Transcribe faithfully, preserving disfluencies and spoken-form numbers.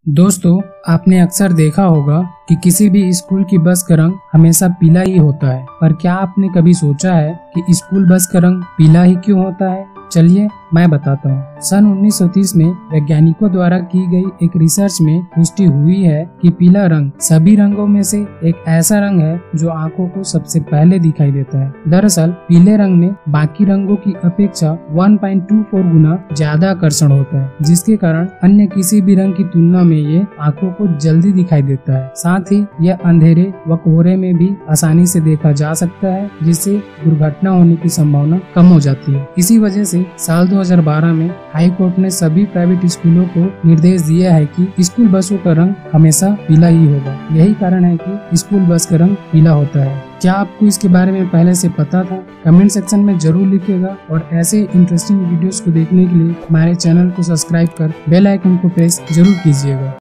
दोस्तों, आपने अक्सर देखा होगा कि किसी भी स्कूल की बस का रंग हमेशा पीला ही होता है। पर क्या आपने कभी सोचा है कि स्कूल बस का रंग पीला ही क्यों होता है? चलिए मैं बताता हूँ। सन उन्नीस सौ तीस में वैज्ञानिकों द्वारा की गई एक रिसर्च में पुष्टि हुई है कि पीला रंग सभी रंगों में से एक ऐसा रंग है जो आंखों को सबसे पहले दिखाई देता है। दरअसल पीले रंग में बाकी रंगों की अपेक्षा एक पॉइंट दो चार गुना ज्यादा आकर्षण होता है, जिसके कारण अन्य किसी भी रंग की तुलना में ये आंखों को जल्दी दिखाई देता है। साथ ही यह अंधेरे व कोहरे में भी आसानी से देखा जा सकता है, जिससे दुर्घटना होने की संभावना कम हो जाती है। इसी वजह से साल दो हज़ार बारह में हाई कोर्ट ने सभी प्राइवेट स्कूलों को निर्देश दिया है कि स्कूल बसों का रंग हमेशा पीला ही होगा। यही कारण है कि स्कूल बस का रंग पीला होता है। क्या आपको इसके बारे में पहले से पता था? कमेंट सेक्शन में जरूर लिखिएगा और ऐसे इंटरेस्टिंग वीडियोस को देखने के लिए हमारे चैनल को सब्सक्राइब कर बेल आइकन को प्रेस जरूर कीजिएगा।